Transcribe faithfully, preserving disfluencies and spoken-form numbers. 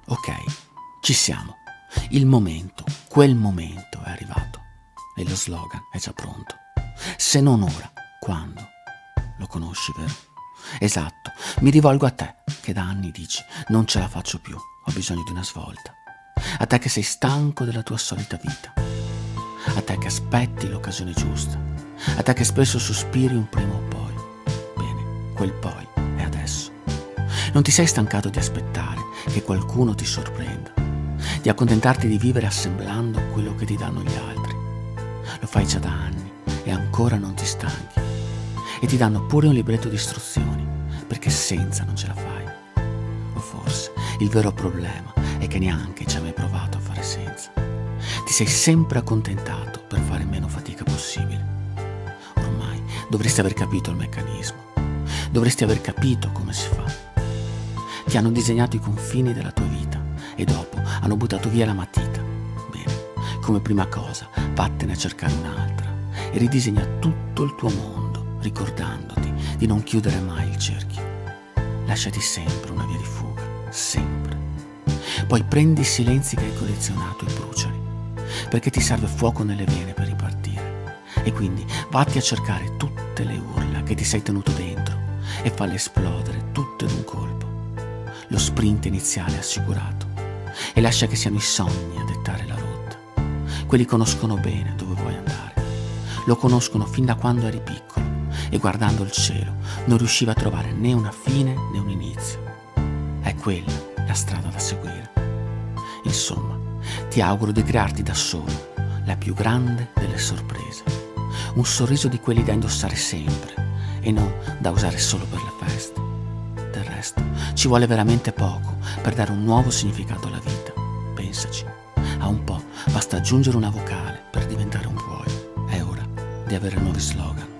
Ok, ci siamo. Il momento, quel momento è arrivato e lo slogan è già pronto. Se non ora, quando? Lo conosci, vero? Esatto, mi rivolgo a te che da anni dici non ce la faccio più, ho bisogno di una svolta. A te che sei stanco della tua solita vita. A te che aspetti l'occasione giusta. A te che spesso sospiri un prima o poi. Bene, quel poi è adesso. Non ti sei stancato di aspettare che qualcuno ti sorprenda, di accontentarti di vivere assemblando quello che ti danno gli altri. Lo fai già da anni e ancora non ti stanchi. E ti danno pure un libretto di istruzioni, perché senza non ce la fai. O forse il vero problema è che neanche ci hai mai provato a fare senza. Ti sei sempre accontentato per fare meno fatica possibile. Ormai dovresti aver capito il meccanismo. Dovresti aver capito come si fa. Ti hanno disegnato i confini della tua vita e dopo hanno buttato via la matita. Bene, come prima cosa vattene a cercare un'altra e ridisegna tutto il tuo mondo, ricordandoti di non chiudere mai il cerchio. Lasciati sempre una via di fuga, sempre. Poi prendi i silenzi che hai collezionato e bruciali, perché ti serve fuoco nelle vene per ripartire. E quindi vatti a cercare tutte le urla che ti sei tenuto dentro e falle esplodere tutte d'un colpo. Lo sprint iniziale è assicurato e lascia che siano i sogni a dettare la rotta. Quelli conoscono bene dove vuoi andare. Lo conoscono fin da quando eri piccolo e guardando il cielo non riusciva a trovare né una fine né un inizio. È quella la strada da seguire. Insomma, ti auguro di crearti da solo la più grande delle sorprese. Un sorriso di quelli da indossare sempre e non da usare solo per le feste. Del resto, ci vuole veramente poco per dare un nuovo significato alla vita. Pensaci, a un po' basta aggiungere una vocale per diventare un vuoi. È ora di avere nuovi slogan.